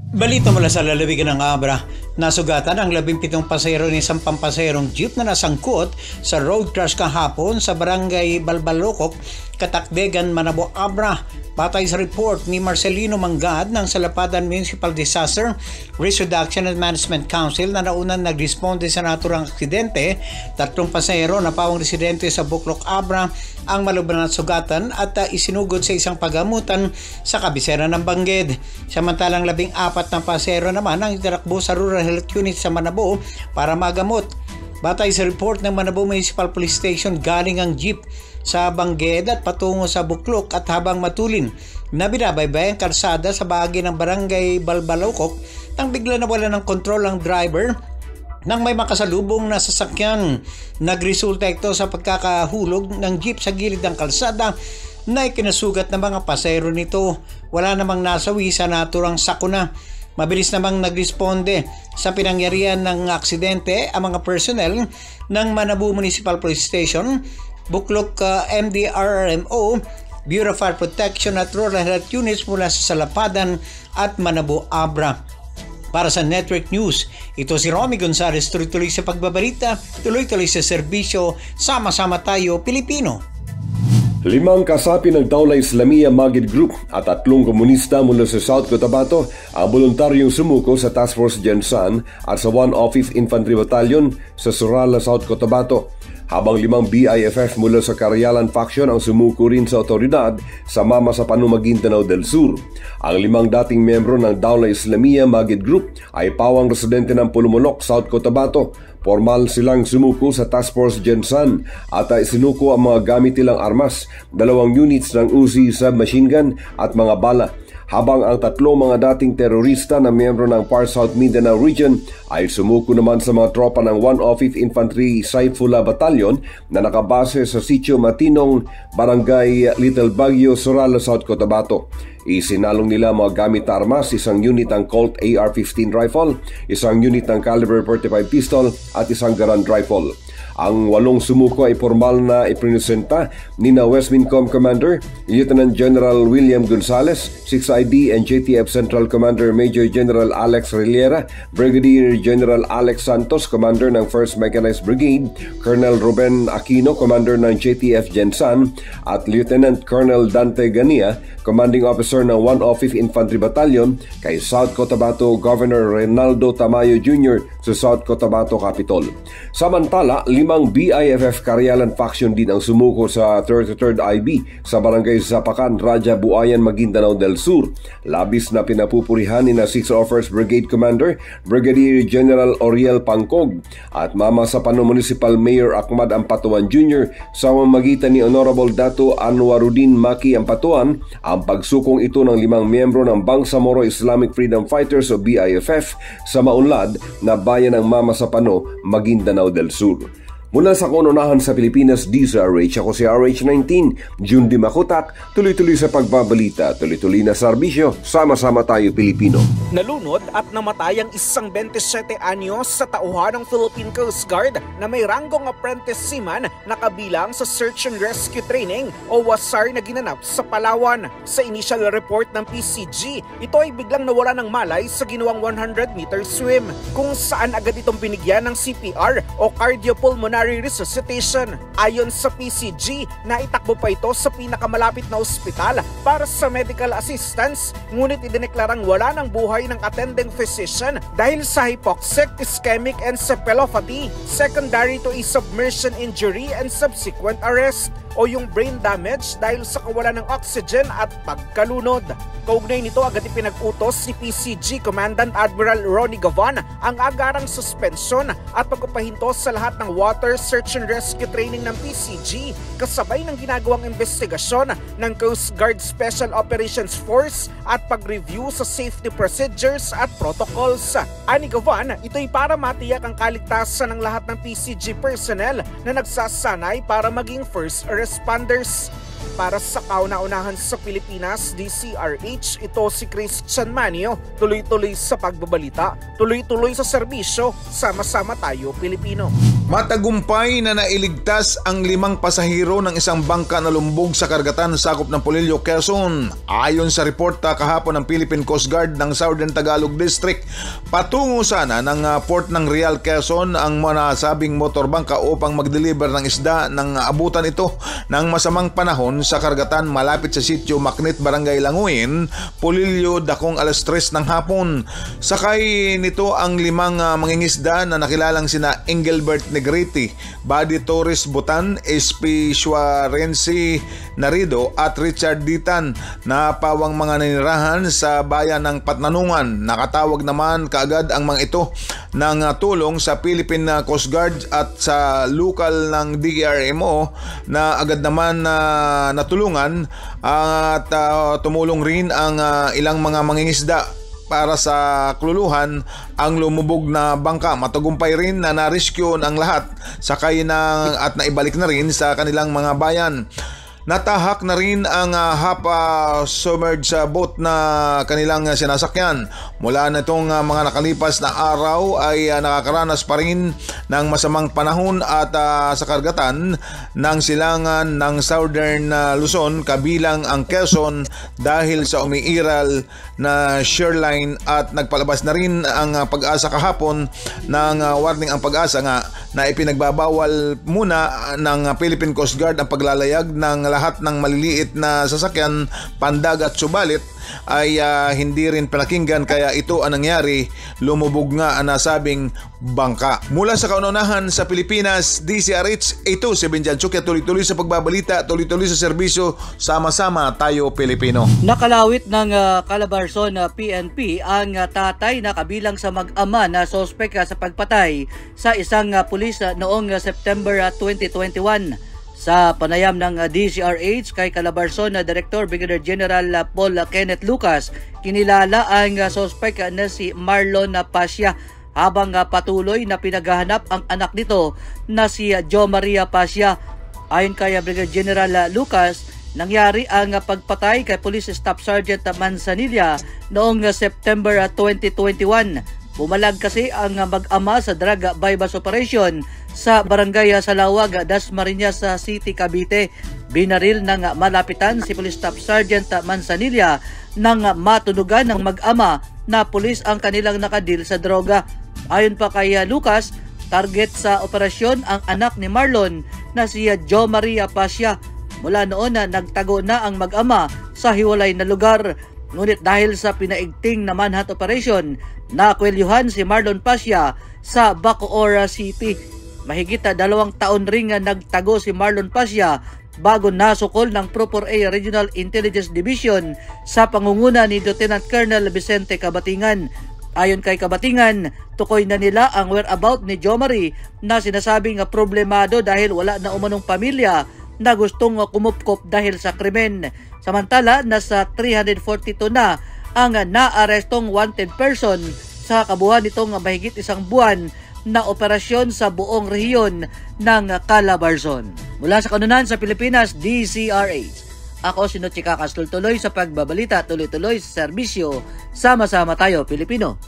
Balita mula sa lalawigan ng Abra, nasugatan ang 17 pasahero ng isang pampasaherong jeep na nasangkot sa road crash kahapon sa barangay Balbalokok, Katakdegan, Manabo, Abra. Batay sa report ni Marcelino Mangad ng Salapadan Municipal Disaster Risk Reduction and Management Council na naunang nagresponde sa naturang aksidente, 3 pasahero na pawang residente sa Buklok, Abra ang malubhan ng sugatan at isinugod sa isang pagamutan sa kabisera ng Bangged. Samantalang 14 na pasahero naman ang itirakbo sa Rural Health Unit sa Manabo para magamot. Batay sa report ng Manabo Municipal Police Station, galing ang jeep sa Bangged at patungo sa Buklok at habang matulin na binabaybay ang kalsada sa bahagi ng barangay Balbalokok nang bigla nawala ng kontrol ang driver nang may makasalubong na sasakyan. Nagresulta ito sa pagkakahulog ng jeep sa gilid ng kalsada na ikinasugat ng mga pasahero nito. Wala namang nasawi sa naturang sakuna. Mabilis namang nagresponde sa pinangyarihan ng aksidente ang mga personnel ng Manabo Municipal Police Station, Buklok MDRRMO, Bureau of Fire Protection at Rural Health Units mula sa Salapadan at Manabo, Abra. Para sa Network News, ito si Romy Gonzalez, tuloy-tuloy sa pagbabalita, tuloy-tuloy sa serbisyo, sama-sama tayo Pilipino. 5 kasapi ng Dawla Islamiyya Magid Group at 3 komunista mula sa South Cotabato ang voluntaryong sumuko sa Task Force Gensan at sa 105th Infantry Battalion sa Surala, South Cotabato. Habang 5 BIFF mula sa Carayalan Faction ang sumuko rin sa otoridad sa Mama sa Maguindanao del Sur. Ang 5 dating membro ng Dawla Islamiyya Magid Group ay pawang residente ng Pulumulok, South Cotabato. Formal silang sumuko sa Task Force Gensan at sinuko ang mga gamit nilang armas, 2 units ng Uzi submachine gun at mga bala. Habang ang 3 mga dating terorista na miyembro ng Far South Mindanao Region ay sumuko naman sa mga tropa ng 105th Infantry Saifullah Battalion na nakabase sa Sitio Matinong, Barangay Little Baguio, Surala, South Cotabato. Isinalong nila mga gamit na armas, 1 unit ng Colt AR-15 rifle, 1 unit ng caliber 45 pistol at 1 Garand rifle. Ang 8 sumuko ay formal na iprinesenta ni na West Mincom Commander Lieutenant General William Gonzales, 6ID and JTF Central Commander Major General Alex Reliera, Brigadier General Alex Santos, Commander ng 1st Mechanized Brigade, Colonel Ruben Aquino, Commander ng JTF Gensan, at Lieutenant Colonel Dante Gania, Commanding Officer ng 105th Infantry Battalion, kay South Cotabato Governor Reynaldo Tamayo Jr. sa South Cotabato Capitol. Samantala, 5 BIFF Carayalan Faction din ang sumuko sa 33rd IB sa Barangay Zapacan, Raja Buayan, Maguindanao del Sur. Labis na pinapupurihan ni na 6 Offers Brigade Commander Brigadier General Oriel Pangkog at Mama sa Municipal Mayor Ahmad Ampatuan Jr. sa pamamagitan ni Honorable Dato Anwaruddin Maki Ampatuan ang pagsukong ito ng 5 miyembro ng Bangsamoro Islamic Freedom Fighters o BIFF sa maunlad na bayan ng Mama sa Maguindanao del Sur. Mula sa kaunahan sa Pilipinas, DZRH, ako si RH19, June Di Makutak, tuloy-tuloy sa pagbabalita, tuloy-tuloy na serbisyo, sama-sama tayo Pilipino. Nalunod at namatay ang isang 27 anyos sa tauhan ng Philippine Coast Guard na may ranggong apprentice seaman na kabilang sa Search and Rescue Training o WASAR na ginanap sa Palawan. Sa initial report ng PCG, ito ay biglang nawala ng malay sa ginawang 100-meter swim, kung saan agad itong binigyan ng CPR o cardiopulmonary resuscitation. Ayon sa PCG, naitakbo pa ito sa pinakamalapit na ospital para sa medical assistance, ngunit idineklarang wala ng buhay ng attending physician dahil sa hypoxic, ischemic encephalopathy secondary to a submersion injury and subsequent arrest, o yung brain damage dahil sa kawalan ng oxygen at pagkalunod. Kaugnay nito, agad ipinag-utos ni PCG Commandant Admiral Ronnie Gavan ang agarang suspension at pagpapahinto sa lahat ng water search and rescue training ng PCG kasabay ng ginagawang investigasyon ng Coast Guard Special Operations Force at pag-review sa safety procedures at protocols. Ani Gavan, ito'y para matiyak ang kaligtasan ng lahat ng PCG personnel na nagsasanay para maging first responders. Para sa kauna-unahan sa Pilipinas, DCRH, ito si Christian Manio, tuloy-tuloy sa pagbabalita, tuloy-tuloy sa serbisyo, sama-sama tayo Pilipino. Matagumpay na nailigtas ang 5 pasahero ng isang bangka na lumbog sa karagatan sakop ng Polillo, Quezon. Ayon sa report kahapon ng Philippine Coast Guard ng Southern Tagalog District, patungo sana ng port ng Real, Quezon ang manasabing motorbangka upang mag-deliver ng isda nang abutan ito ng masamang panahon sa karagatan malapit sa sitio Maknit, Barangay Languin, Polillo, dakong alas 3 ng hapon. Sakay nito ang 5 mangingisda na nakilalang sina Engelbert Negrete, Buddy Torres Butan, SP Suarensi Narido at Richard Ditan na pawang mga nanirahan sa bayan ng Patnanungan. Nakatawag naman kaagad ang mga ito ng tulong sa Philippine Coast Guard at sa lokal ng DRMO na agad naman natulungan at tumulong rin ang ilang mga mangingisda para sa kluluhan ang lumubog na bangka. Matagumpay rin na na-rescue ang lahat sakay at naibalik na rin sa kanilang mga bayan. Natahak na rin ang submerged boat na kanilang sinasakyan. Mula na itong mga nakalipas na araw ay nakakaranas pa rin ng masamang panahon at sa karagatan ng silangan ng Southern Luzon kabilang ang Quezon dahil sa umiiral na shoreline at nagpalabas na rin ang Pag-asa kahapon ng warning ang Pag-asa nga na ipinagbabawal muna ng Philippine Coast Guard ang paglalayag ng lahat ng maliliit na sasakyan, pandagat, subalit ay hindi rin pinakinggan kaya ito ang nangyari, lumubog nga ang nasabing bangka. Mula sa kaunahan sa Pilipinas, DCRH 827 Jan Chukya, tuloy-tuloy sa pagbabalita, tuloy-tuloy sa serbisyo, sama-sama tayo Pilipino. Nakalawit ng Calabarzon PNP ang tatay na kabilang sa mag-ama na sospek sa pagpatay sa isang pulis noong September 2021. Sa panayam ng DCRH kay Calabarzon na Director Brigadier General Paul Kenneth Lucas, kinilala ang sospek na si Marlon Pasya habang patuloy na pinaghahanap ang anak nito na si Jo Maria Pasya. Ayon kay Brigadier General Lucas, nangyari ang pagpatay kay Police Staff Sergeant Manzanilla noong September 2021. Bumalag kasi ang mag-ama sa drug bypass operation sa Barangay Salawag, Dasmariñas City, Cavite. Binaril ng malapitan si Police Staff Sergeant Manzanilla nang matunugan ng mag-ama na pulis ang kanilang nakadil sa droga. Ayon pa kay Lucas, target sa operasyon ang anak ni Marlon na si Jo Maria Pasya. Mula noon nagtago na ang mag-ama sa hiwalay na lugar. Ngunit dahil sa pinaigting na manhunt operation, nakwelyuhan si Marlon Pasya sa Bacoor City. Mahigit 2 taon ring nagtago si Marlon Pasya bago nasukol ng Pro 4A Regional Intelligence Division sa pangunguna ni Lieutenant Colonel Vicente Cabatingan. Ayon kay Cabatingan, tukoy na nila ang whereabout ni Jo Marie na sinasabing problemado dahil wala na umanong pamilya na gustong kumupkop dahil sa krimen. Samantala, nasa 342 na ang naarestong wanted person sa kabuuan nitong mahigit 1 buwan na operasyon sa buong rehiyon ng Calabarzon. Mula sa kanunan sa Pilipinas, DCRH. Ako si Nochika Castol, tuloy sa pagbabalita, tuloy-tuloy sa serbisyo. Sama-sama tayo, Pilipino.